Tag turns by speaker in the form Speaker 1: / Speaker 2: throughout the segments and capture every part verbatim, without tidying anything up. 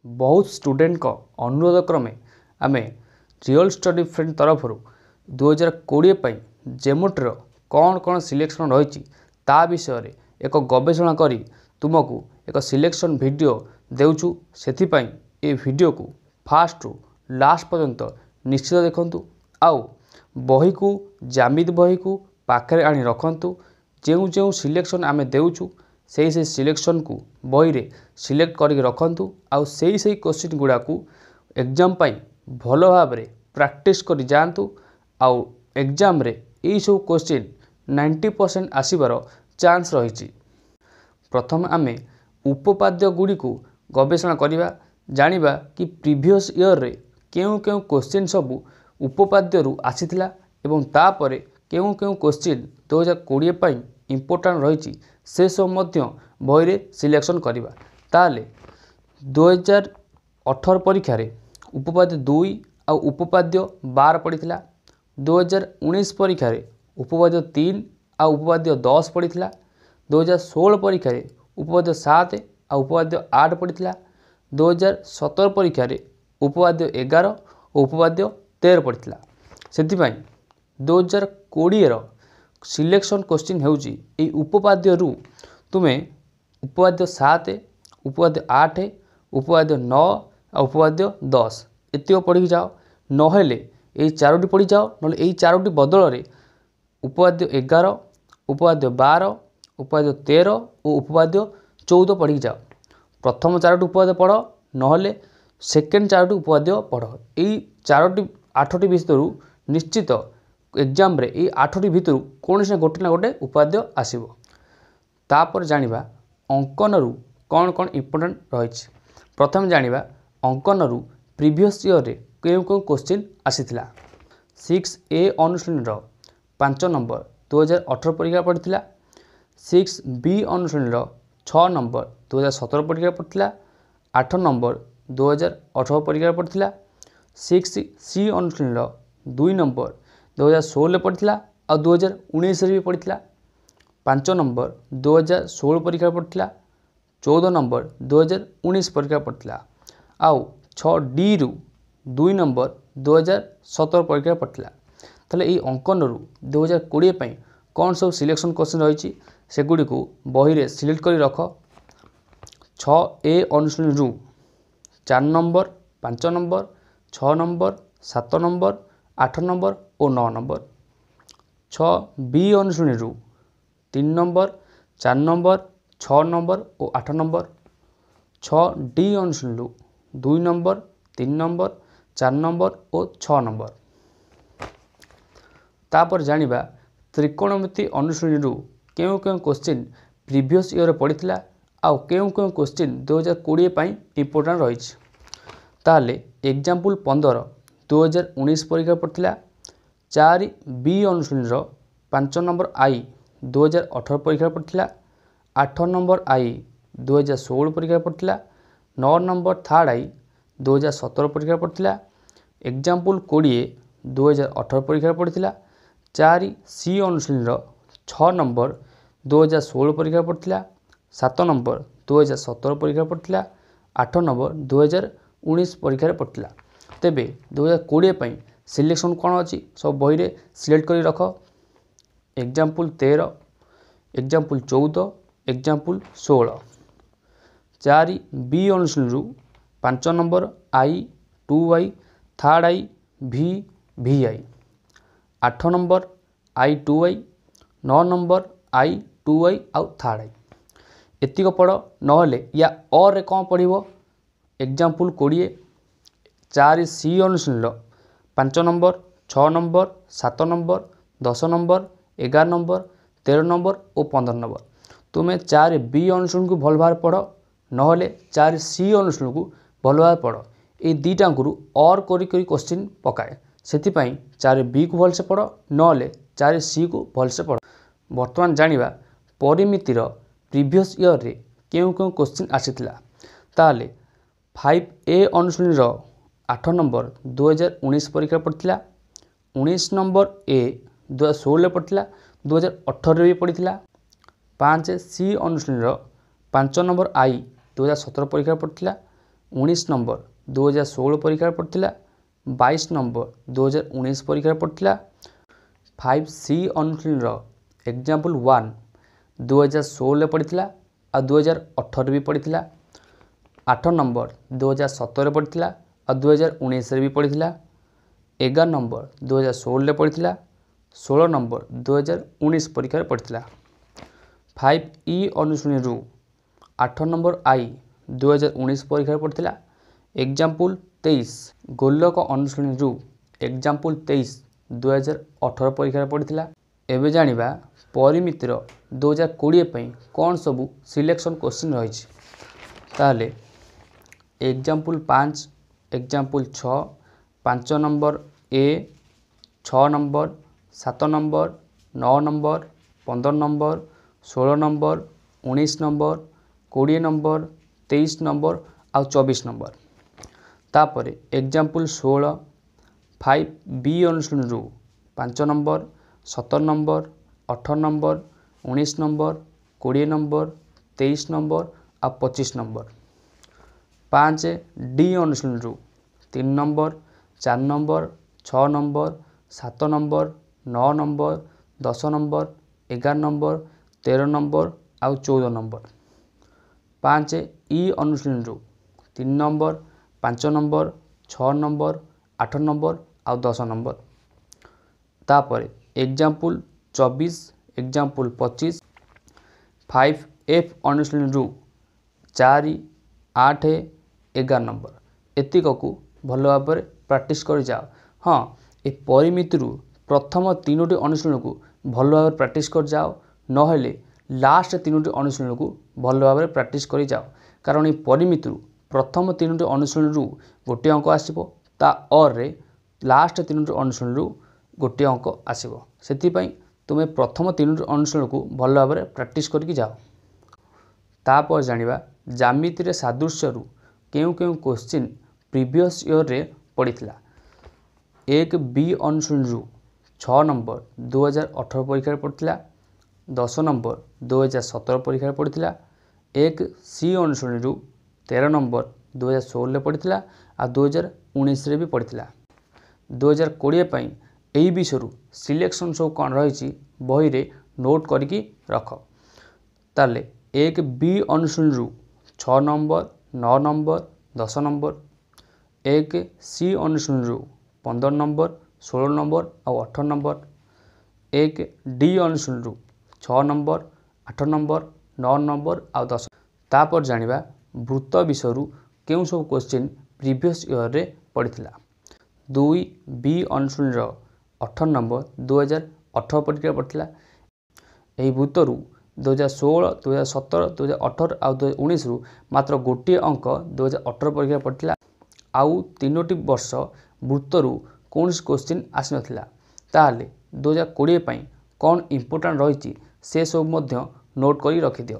Speaker 1: बहुत स्टूडेंट को अनुरोध क्रमे आमे रियल स्टडी फ्रेंड तरफ दो हज़ार कोड़े जेमोट्र कौन कौन सिलेक्शन रही ता विषय एक गवेषणा करी तुमको एक सिलेक्शन वीडियो देउछु। सेथिपाई ए वीडियो को फास्ट रु लास्ट पर्यंत निश्चित देखंतु। आउ बही को जामिद बही को पाखरे आनी रखंतु। जेउ जेउ सिलेक्शन आमे देउछु सेही से सिलेक्शन को बही रे सिलेक्ट करके रखंतु। आउ सेही सेही क्वेश्चन गुडा को एग्जाम पाई भलो भाव रे प्रैक्टिस करि जानतु। आउ एग्जाम रे एई सब क्वेश्चन नाइंटी परसेंट आसीबार चांस रही। प्रथम आमे उपपाद्य गुडी को गवेषणा करिबा जानिबा कि प्रीवियस ईयर रे केउ केउ क्वेश्चन सब उपपाद्य रु आसीथिला एवं तापरे केउ केउ क्वेश्चन दो हज़ार कोड़े पाई इंपोर्टेंट रही से सब मध्य बही रे सिलेक्शन करिबा। ताले दो हज़ार अठारह परीक्षा रे उपपाद्य दुई आ उपपाद्य बारह पड़ीथिला। दो हज़ार उन्नीस परीक्षा रे उपपाद्य तीन आ उपपाद्य दस पड़ीथिला। दो हज़ार सोलह परीक्षा रे उपपाद्य सात आ उपपाद्य आठ पड़ीथिला। दो हज़ार सत्रह परीक्षा रे उपपाद्य एगारह और उपपाद्य तेरह पड़ीथिला। सेथिपाई दो हज़ार कोड़े रो सिलेक्शन क्वेश्चन हेउची ए उपपाद्य रु तुमे उपपाद्य सात उपपाद्य आठ उपपाद्य नौ आ उपपाद्य दस एतिक पढ़ी जाओ। नहेले यही चारोटी पढ़ी जाओ नले यही चारोटी बदल रे उपपाद्य एगारह उपपाद्य बारह उपपाद्य तेरह और उपपाद्य चौदह पढ़ी जाओ। प्रथम चारोटी उपपाद्य पढ़ नहेले सेकेंड चारोटी उपपाद्य पढ़। यही चारोटी आठटी भितर निश्चित एग्जाम रे ये आठटी भितर कौन से गोटे ना गोटे उपाद्य आसीबो। तापर जानिबा अंकन रु कौन कौन इम्पोर्टेंट रही। प्रथम जानिबा अंकन रु प्रीवियस ईयर रे केउ केउ क्वेश्चन आसीथिला। सिक्स ए अनुश्रेणी रो पाँच नंबर दो हज़ार अठारह परीक्षा पड़ीथिला। सिक्स बी अनुश्रेणी रो छह नंबर दो हज़ार सत्रह परीक्षा पड़ीथिला। आठ नंबर दो हज़ार अठारह परीक्षा पड़ीथिला। सिक्स सी अनुश्रेणी रो दुई नंबर दो हज़ार सोलह पड़ीथिला और दो हज़ार उन्नीस रे भी पड़ीथिला। पाँच नंबर दो हज़ार सोलह परीक्षा पड़ीथिला। चौदह नंबर दो हज़ार उन्नीस परीक्षा पड़ीथिला। आउ छह डी रु दुई नंबर दो हज़ार सत्रह परीक्षा पड़ीथिला। ताले ए अंकन रु दो हज़ार कोड़े पाई कौन सब सिलेक्शन क्वेश्चन रही सेगुड़ी को बही रे सिलेक्ट करी रख। छह ए अनुश्रेणी रु चार नंबर पाँच नंबर छह नंबर सात नंबर आठ नंबर और नौ नंबर। छह बी अनुश्रेणी रु तीन नंबर चार नंबर छह नंबर और आठ नंबर। छह डी अनुश्रेणी रु दुई नंबर तीन नंबर चार नंबर और छह नंबर। तापर जानिबा त्रिकोणमिति अनुश्रेणी रु केउ केउ क्वेश्चन प्रीवियस ईयर पड़ीथिला आउ केउ केउ क्वेश्चन दो हज़ार कोड़े पाई इंपोर्टेंट रही। ताले एग्जाम्पल पंद्रह दो हज़ार उन्नीस परीक्षा पड़ीथिला। चार बी अनुश्रेणी रो पाँच नंबर आई दो हज़ार अठारह परीक्षा पड़ीथिला। आठ नंबर आई दो हज़ार सोलह परीक्षा पड़ीथिला। नौ नंबर थर्ड आई दो हज़ार सत्रह परीक्षा पड़ीथिला। एग्जाम्पल कोड़े दो हज़ार अठारह परीक्षा पड़ीथिला। चार सी अनुश्रेणी रो छह नंबर दो हज़ार सोलह परीक्षा पड़ीथिला। सात नंबर दो हज़ार सत्रह परीक्षा पड़ीथिला। आठ नंबर दो हज़ार उन्नीस परीक्षा पड़ीथिला। तेबे दो हज़ार कोड़े पाई सिलेक्शन कौन अच्छी सब बही रे सिलेक्ट करी रख। एग्जाम्पल तेरह एग्जाम्पल चौदह एग्जाम्पल सोलह। चार बी अनुश्रेणी रु पाँच नंबर आई टू आई थर्ड आई भी भी आई। आठ नंबर आई टू आई नौ नंबर आई टू आई आउ थर्ड आई एतिक पढ़। नहेले या और रे कौन पढ़िबो। एग्जाम्पल कोड़े चार सी अनुश्रेणी रो पाँच नंबर छः नंबर सात नंबर दस नंबर एगार नंबर तेरह नंबर और पंद्रह नंबर। तुम्हें चार बी अनुश्रेणी को भल भाव पढ़ नहेले चार सी अनुश्रेणी को भल भाव पढ़। ये दुईटा और करी करी क्वेश्चन पकाए सेथिपाई चार बी को भलसे पढ़ नहेले चार सी को भलसे पढ़। वर्तमान जानिबा परिमितिर प्रीवियस ईयर रे केउ केउ क्वेश्चन आसीथिला। ताले फाइव ए अनुश्रेणी रो आठ नंबर दो हज़ार उन्नीस परीक्षा पड़ीथिला। उन्नीस नंबर ए दो हज़ार सोलह पड़ीथिला। दो हज़ार अठारह भी पड़ीथिला। पाँच सी अनुश्रेणी रो पाँच नंबर आई दो हज़ार सत्रह परीक्षा पड़ीथिला। उन्नीस नंबर दो हज़ार सोलह परीक्षा पड़ता, बाईस नंबर दो हज़ार उन्नीस परीक्षा पड़ता। फाइव सी अनुशीलन एग्जाम्पल वन दो हज़ार सोलह पड़ता और दो हज़ार अठर भी पड़ता। आठ नंबर दो हज़ार सतर पड़ता और दो हज़ार उन्नीस भी पड़ता। एगार नंबर दो हज़ार सोलह पड़ता, सोलह नंबर दो हज़ार उन्नीस परीक्षा पड़ता। फाइव ई अनुशीलन आठ नंबर आई दो हज़ार उन्नीस परीक्षा पड़ता। एग्जाम्पल तेईस गोलक अनुशीलन एग्जाम्पल तेईस दो हज़ार अठर परीक्षा पड़ता। एवं जानिबा परिमितिर दो हज़ार कोड़े कौन सबू सिलेक्शन क्वेश्चन रही। ताहले एग्जाम्पल पाँच एग्जाम्पल छः पाँच नंबर ए छः नंबर सात नंबर नौ नंबर पंद्रह नंबर सोलह नंबर उन्नीस नंबर कोड़े नंबर तेईस नंबर आ चौबीस नंबर। तापर एग्जाम्पल सोलह फाइव बी अनुशीलन पाँच नंबर सतर नंबर अठर नंबर उन्नीस नंबर कोड़े नंबर तेईस नंबर आ पच्चीस नंबर। पाँच डी अनुशीलन तीन नंबर चार नंबर छः नंबर सात नंबर नौ नंबर दस नंबर एगार नंबर तेरह नंबर आ चौदह नंबर। पाँच ई अनुशीलन तीन नंबर पाँच नंबर छः नंबर आठ नंबर आ दस नंबर। तापर एग्जाम्पल चौबीस एग्जाम्पल पच्चीस फाइव एफ अनुशीलन चार आठ एगार नंबर एतिक को भल भाव में प्रैक्टिस कर जाओ। हाँ ए परिमिति प्रथम तीनोटी अनुशीलन को भल भाव में प्रैक्टिस कर जाओ, नहेले लास्ट तीनोटी अनुशीलन को भल भाव में प्रैक्टिस कर जाओ। कारण ये परिमिति प्रथम तीनोटी अनुशीलन गोटे अंक आसो ता और रे लास्ट तीनोटी अनुशीलन गोटे अंक आसो। से तुम्हें प्रथम तीनोटी अनुशीलन को भल भाव में प्रैक्टिस करके जाओ। तापर जानिबा ज्यामिति सादृश्य केउ केउ क्वेश्चन प्रीवियस ईयर रे पड़ीथिला। एक बी अनुशीलन छः नंबर दो हज़ार अठर परीक्षा पड़ता, दस नंबर दो हज़ार सतर परीक्षा पड़ता। एक सी अनुशीलन तेरह नंबर दो हज़ार सोलह पड़ता आ दो हज़ार उन्नीस भी पड़ता। दो हज़ार कोड़े यही विषय सिलेक्शन सब कौन रही बही रे नोट करके रख। ताले एक बी अनुशीलन छः नंबर नौ नंबर दस नंबर। एक सी अनुशीलन पंद्रह नंबर सोलह नंबर और अठर नंबर। एक डी अनुशीलन छः नंबर आठ नंबर नौ नंबर आ दस। तापर जानिबा वृत्त विषय केउ सब क्वेश्चन प्रीवियस ईयर रे पड़ीथिला। दुई बी अनुशीलन अठर नंबर दो हज़ार अठर परीक्षा पड़ता। यही वृत्तर दो हज़ार सोलह दो हज़ार सतर दो हज़ार अठर आ दो हज़ार उन्नीस मात्र गोटे अंक दो हज़ार अठर परीक्षा पड़ता। आउ तीनोटी वर्ष वृत्तर कौन क्वेश्चन आसी नथिला। ताहले दो हज़ार कोड़े कौन इम्पोर्टाट रही से सब मध्य नोट कर रखिदियो।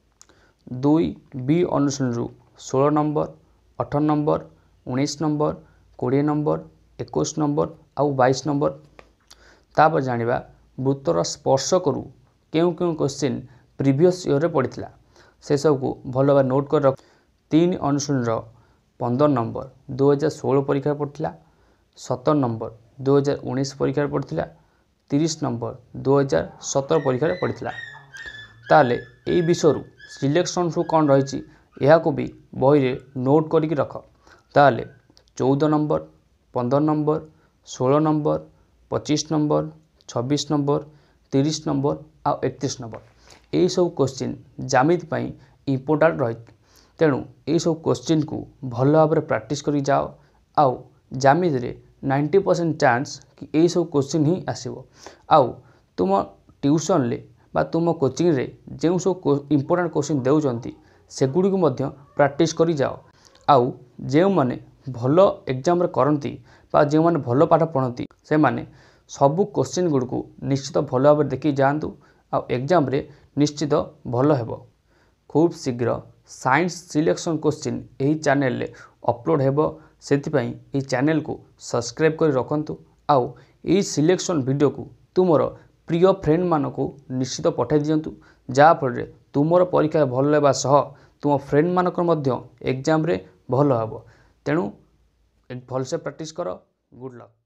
Speaker 1: दुई बी अनुशीलन सोलह नंबर अठर नंबर उन्नीस नंबर कोड़े नंबर इक्कीस नंबर आउ बाईस नंबर। तापर जानिबा वृत्तर स्पर्श करू केउ केउ क्वेश्चन प्रीवियस ईयर रे पड़ीथिला से सब को भल भाव नोट कर रख। तीन अनुशीलन पंद्रह नंबर दो हज़ार सोलह परीक्षा पड़ता, सतर नंबर दो हज़ार उन्नीस परीक्षा पड़ता, तीस नंबर दो हज़ार सतर परीक्षा पड़ता। ताले यही विषय सिलेक्शन सब कौन रही यह को भी बही रे नोट करके रख। ताले चौदह नंबर पंद्रह नंबर सोलह नंबर पच्चीस नंबर छब्बीस नंबर तीस नंबर आ इकतीस नंबर यही सब क्वेश्चन ज्यामिति इम्पोर्टाट रही। तेणु यही सब क्वेश्चन को भल भाव में प्रैक्टिस कर जाओ। आउ ज्यामिति रे नाइंटी परसेंट चांस कि यही सब क्वेश्चन ही आसो। आउ तुम ट्यूशन ले बा तुम कोचिंग रे जो सब इम्पोर्टाट क्वेश्चन देउचंती सेगुड़ी को प्रैक्टिस कर जाओ। आउ जो माने भल एग्जाम रे करंती बा जो माने भल पाठ पढ़ती से माने सबू क्वेश्चन गुड़ को निश्चित भल भाव देखी जातु। आ एग्जाम रे निश्चित भल हेबो। खूब शीघ्र साइंस सिलेक्शन क्वेश्चन यही चैनल रे अपलोड हेबो। सेथिपाई यही चैनल को सब्सक्राइब कर रखंतु। आउ यही सिलेक्शन वीडियो को तुमर प्रिय फ्रेंड मान को निश्चित पठाई दियंतु जहाँ फल तुमर परीक्षा भल हेबा सह तुम फ्रेंड मानकर मध्य एग्जाम रे ଭଲ ହେବ। ତେଣୁ ଭଲସେ ପ୍ରାକ୍ଟିସ୍ କର। Good lock.